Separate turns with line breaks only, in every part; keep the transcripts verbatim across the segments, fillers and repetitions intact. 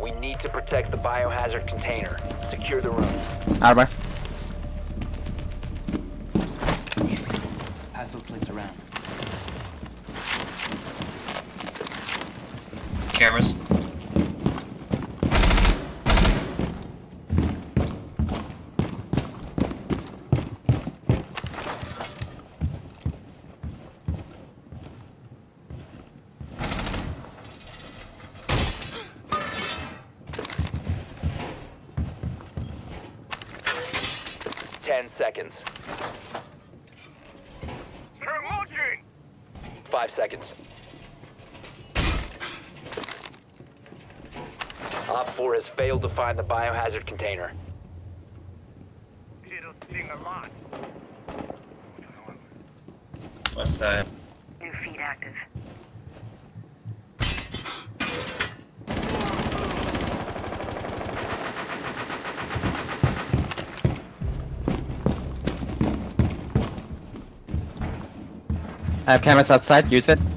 We need to protect the biohazard container. Secure the room.
Armor.
Pass those plates around.
Cameras.
Ten seconds. Five seconds. Op four has failed to find the biohazard container.
It'll sting a lot.
West side.
New feed active.
I have cameras outside, use it.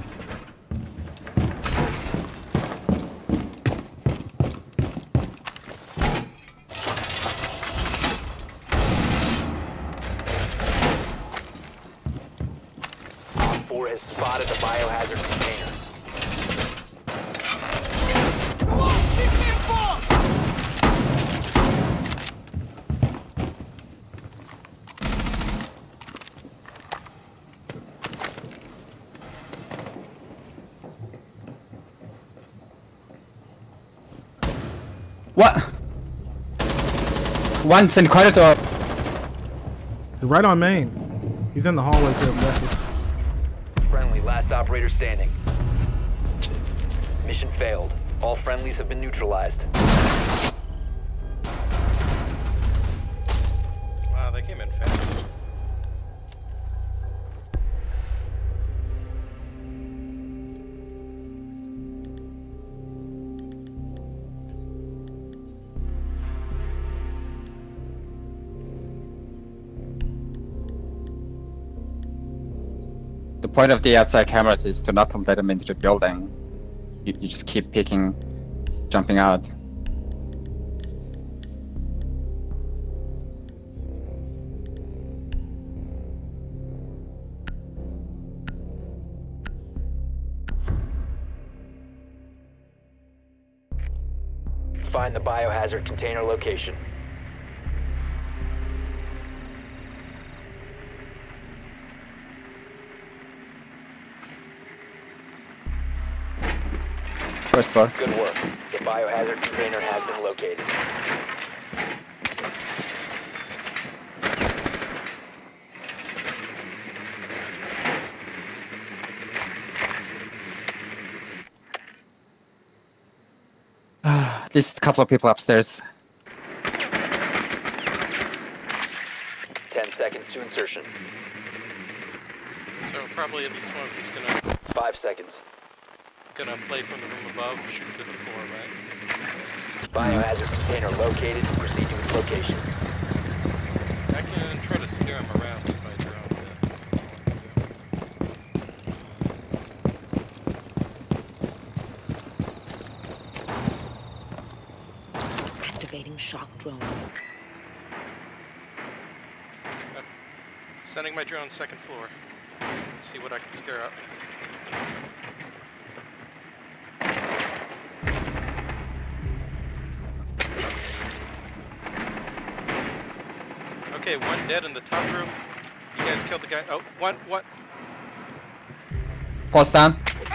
Op four has spotted the biohazard container.
What? One's in corridor.
Right on main. He's in the hallway to the left.
Friendly, last operator standing. Mission failed. All friendlies have been neutralized.
Wow, they came in fast.
The point of the outside cameras is to not let them into the building. You, you just keep picking, jumping out.
Find the biohazard container location.
First floor.
Good work. The biohazard container has been located.
Just a couple of people upstairs.
Ten seconds to insertion.
So probably at least one of them's gonna
Five seconds.
gonna play from the room above, shoot to the floor, right?
Biohazard container located. Proceed to its location.
I can try to steer him around with my drone.
Activating shock drone.
Uh, sending my drone second floor. See what I can scare up. Okay, one dead in the top room. You guys killed the guy. Oh, one, what?
Pulse down.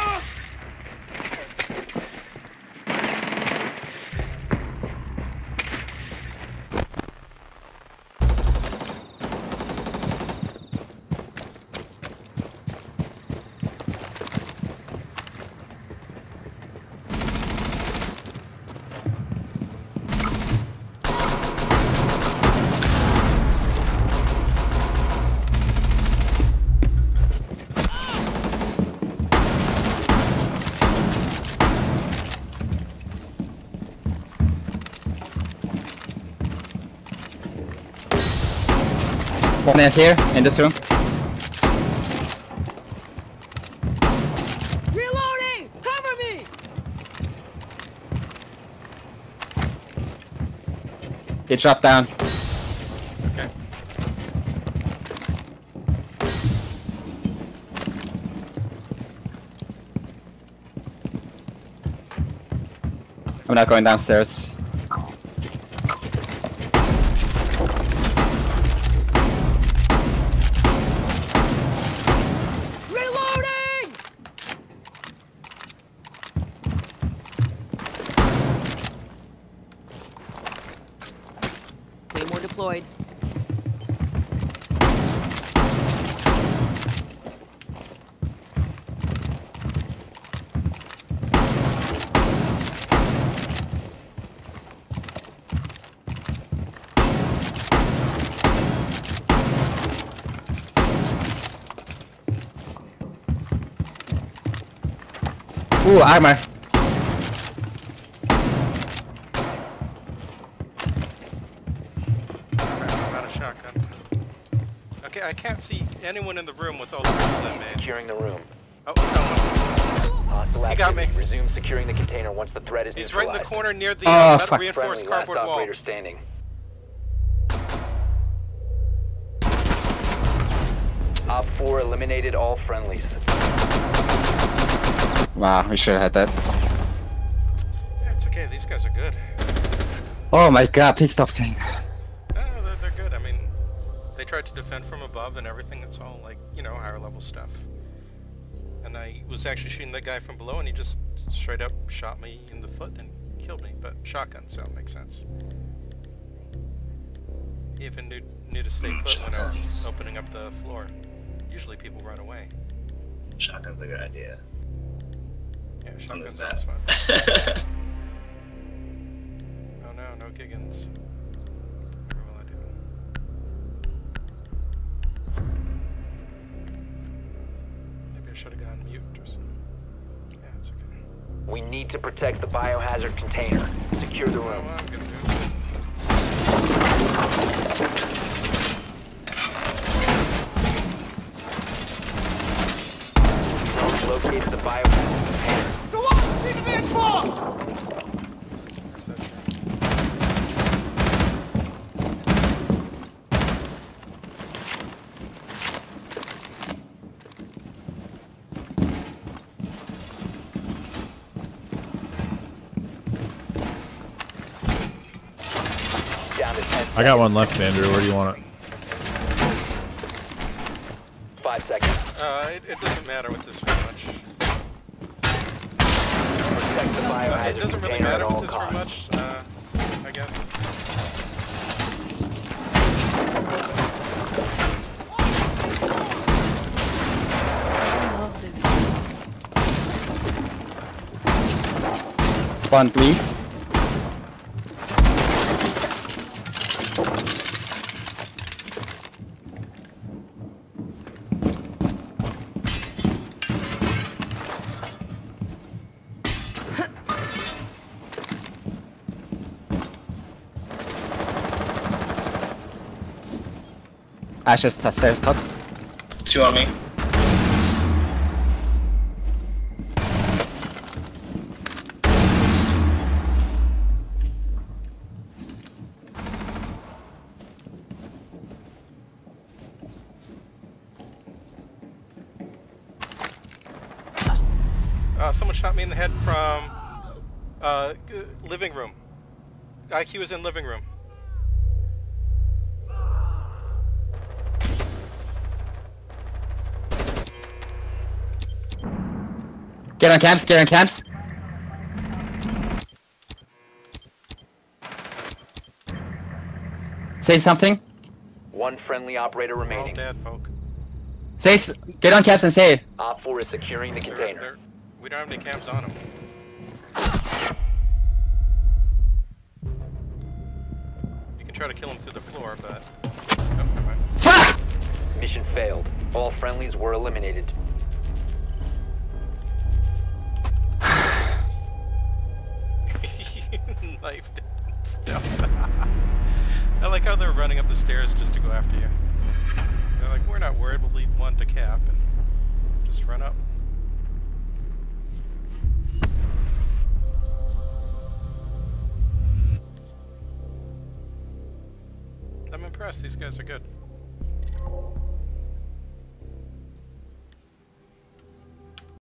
One in here, in this room.
Reloading! Cover me!
He dropped down.
Okay.
I'm not going downstairs.
Reloading! Claymore deployed.
Ooh, armor.
Crap, I'm out of shotgun. Okay, I can't see anyone in the room with all the rooms in, man.
Securing the room.
Oh, no,
Hostile
He got
activity.
me.
Resume securing the container once the threat is
no. He's right in the
neutralized.
corner near the
Oh,
uh, metal
fuck.
reinforced
Friendly, last
cardboard wall.
operator standing. Op four eliminated all friendlies.
Wow, we should have had that.
Yeah, it's okay. These guys are good.
Oh my god, please stop saying that.
No, no, they're, they're good. I mean, they tried to defend from above and everything. It's all like, you know, higher level stuff. And I was actually shooting that guy from below, and he just straight up shot me in the foot and killed me. But shotgun, so it makes sense. He even knew, knew to stay
Mm,
put when I was
shotguns.
opening up the floor. Usually people run away.
Shotgun's a good idea.
Yeah,
On this
shotgun's
map.
always fun. Oh no, no Giggins. What will I do? Maybe I should have gone mute or something. Yeah, it's okay.
We need to protect the biohazard container. Secure the
Oh,
room.
I'm gonna do it.
Located the biohazard container.
Where's that thing?
Down to ten.
I got one left, Andrew. Where do you want it?
Five seconds.
Uh, it, it doesn't matter with this very much.
Protect the
Uh,
biohazard
it doesn't really
container at
matter
all
with this very
costs.
much, uh, I guess.
Spawn, please. Ashes to stairs top.
Two on me.
Uh, someone shot me in the head from uh, g- living room. I Q was in living room.
Get on camps, get on camps. Say something.
One friendly operator
All
remaining.
dead, poke.
Say, s get on camps and say.
Op four is securing the
They're-
container.
they're- we don't have any cams on them. You can try to kill them through the floor, but... Oh, never mind.
Fuck!
Mission failed. All friendlies were eliminated.
Knifed it and stuff. I like how they're running up the stairs just to go after you. They're like, we're not worried, we'll leave one to cap and just run up. rest of these guys are good.